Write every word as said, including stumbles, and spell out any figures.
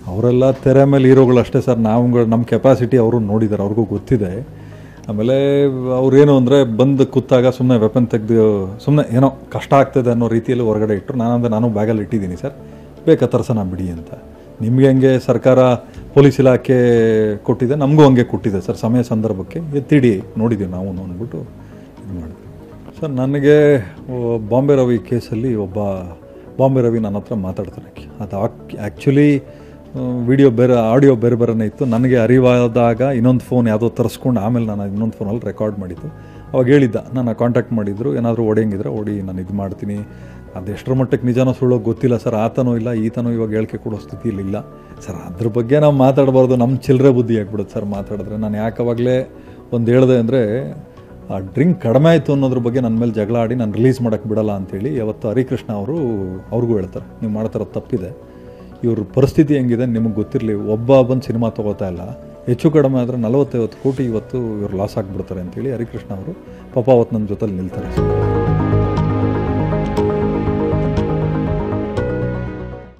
ಅವರೆಲ್ಲ ತೆರೆ ಮೇಲೆ ಹೀರೋಗಳು ಅಷ್ಟೇ ಸರ್. ನಾವು ನಮ್ಮ ಕೆಪಾಸಿಟಿ ಅವರು ನೋಡಿದ್ದಾರೆ, ಅವ್ರಿಗೂ ಗೊತ್ತಿದೆ. ಆಮೇಲೆ ಅವ್ರೇನು ಅಂದರೆ ಬಂದು ಕೂತಾಗ ಸುಮ್ಮನೆ ವೆಪನ್ ತೆಗೆದು ಸುಮ್ಮನೆ ಏನೋ ಕಷ್ಟ ಆಗ್ತದೆ ಅನ್ನೋ ರೀತಿಯಲ್ಲಿ ಹೊರಗಡೆ ಇಟ್ಟರು. ನಾನಂದರೆ ನಾನು ಬ್ಯಾಗಲ್ಲಿ ಇಟ್ಟಿದ್ದೀನಿ ಸರ್, ಬೇಕಾ ತರ್ಸೋಣ ಬಿಡಿ ಅಂತ. ನಿಮಗೆ ಹಂಗೆ ಸರ್ಕಾರ ಪೊಲೀಸ್ ಇಲಾಖೆ ಕೊಟ್ಟಿದೆ, ನಮಗೂ ಹಂಗೆ ಕೊಟ್ಟಿದೆ ಸರ್. ಸಮಯ ಸಂದರ್ಭಕ್ಕೆ ಎತ್ತಿಡಿ ನೋಡಿದ್ದೀವಿ ನಾವು ಅಂದ್ಬಿಟ್ಟು ಇದು ಮಾಡಿದ್ವಿ ಸರ್. ನನಗೆ ಬಾಂಬೆ ರವಿ ಕೇಸಲ್ಲಿ ಒಬ್ಬ ಬಾಂಬೆ ರವಿ ನನ್ನ ಹತ್ರ ಮಾತಾಡ್ತಾರೆ. ಅದು ಆ್ಯಕ್ಚುಲಿ ವಿಡಿಯೋ ಬೇರೆ, ಆಡಿಯೋ ಬೇರೆ ಬೇರೆನೇ ಇತ್ತು. ನನಗೆ ಅರಿವಾದಾಗ ಇನ್ನೊಂದು ಫೋನ್ ಯಾವುದೋ ತರಿಸ್ಕೊಂಡು ಆಮೇಲೆ ನಾನು ಇನ್ನೊಂದು ಫೋನಲ್ಲಿ ರೆಕಾರ್ಡ್ ಮಾಡಿದ್ದು. ಅವಾಗ ಹೇಳಿದ್ದ, ನಾನು ಕಾಂಟ್ಯಾಕ್ಟ್ ಮಾಡಿದ್ರು, ಏನಾದರೂ ಹೊಡೆಯಂಗಿದ್ರೆ ಹೊಡಿ, ನಾನು ಇದು ಮಾಡ್ತೀನಿ. ಅದು ಎಷ್ಟರ ಮಟ್ಟಕ್ಕೆ ನಿಜನೋ ಸುಳ್ಳೋ ಗೊತ್ತಿಲ್ಲ ಸರ್. ಆತನೂ ಇಲ್ಲ ಈತನೂ ಇವಾಗ ಹೇಳಿಕೆ ಕೊಡೋ ಸ್ಥಿತಿಯಲ್ಲಿ ಇಲ್ಲ ಸರ್. ಅದ್ರ ಬಗ್ಗೆ ನಾವು ಮಾತಾಡಬಾರ್ದು, ನಮ್ಮ ಚಿಲ್ಲರೆ ಬುದ್ಧಿ ಆಗ್ಬಿಡುತ್ತೆ ಸರ್ ಮಾತಾಡಿದ್ರೆ. ನಾನು ಯಾಕವಾಗಲೇ ಒಂದು ಹೇಳಿದೆ ಅಂದರೆ, ಆ ಡ್ರಿಂಕ್ ಕಡಿಮೆ ಆಯಿತು ಅನ್ನೋದ್ರ ಬಗ್ಗೆ ನನ್ನ ಮೇಲೆ ಜಗಳ ಆಡಿ ನಾನು ರಿಲೀಸ್ ಮಾಡೋಕ್ಕೆ ಬಿಡಲ್ಲ ಅಂತೇಳಿ ಯಾವತ್ತು ಹರಿಕೃಷ್ಣ ಅವರು ಅವ್ರಿಗೂ ಹೇಳ್ತಾರೆ, ನೀವು ಮಾಡ್ತಾರೋ ತಪ್ಪಿದೆ, ಇವ್ರ ಪರಿಸ್ಥಿತಿ ಹೆಂಗಿದೆ ನಿಮಗೆ ಗೊತ್ತಿರಲಿ. ಒಬ್ಬ ಬಂದು ಸಿನಿಮಾ ತೊಗೋತಾ ಇಲ್ಲ, ಹೆಚ್ಚು ಕಡಿಮೆ ಆದರೆ ನಲವತ್ತೈವತ್ತು ಕೋಟಿ ಇವತ್ತು ಇವ್ರು ಲಾಸ್ ಆಗಿಬಿಡ್ತಾರೆ ಅಂತೇಳಿ ಹರಿಕೃಷ್ಣ ಅವರು ಪಾಪ ಅವತ್ತು ನನ್ನ ಜೊತೆಲಿ ನಿಲ್ತಾರೆ ಸರ್.